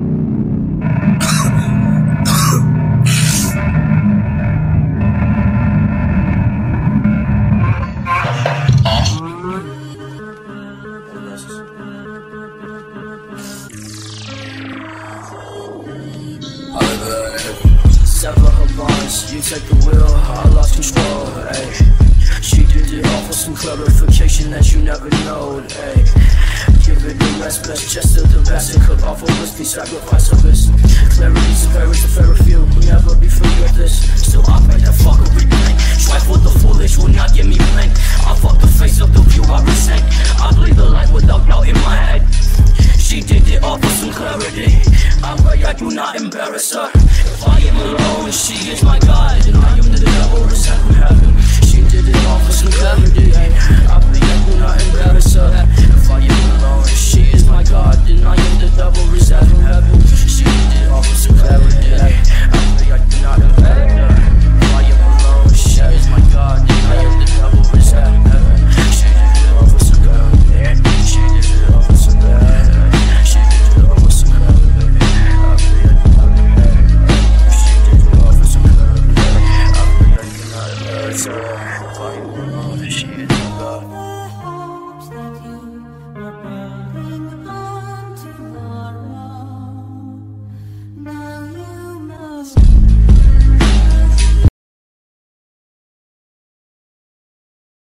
Sever her bonds, you take the wheel, I lost control, ayy. She did it all for some clarification that you never know, ayy. Give it the rest, best chest of the best, and cook off a whiskey, sacrifice of this. Clarity's a fairy few, will never be free of this. Still I pay that fuckery blank. Strife with the foolish will not get me blank. I fuck the face of the view I resent. I bleed the light without doubt in my head. She did it all for some clarity. I pray I do not embarrass her. If I am alone, she is my God, and I am the devil sent from heaven. She did it all for some clarity. I pray I do not embarrass her. If I am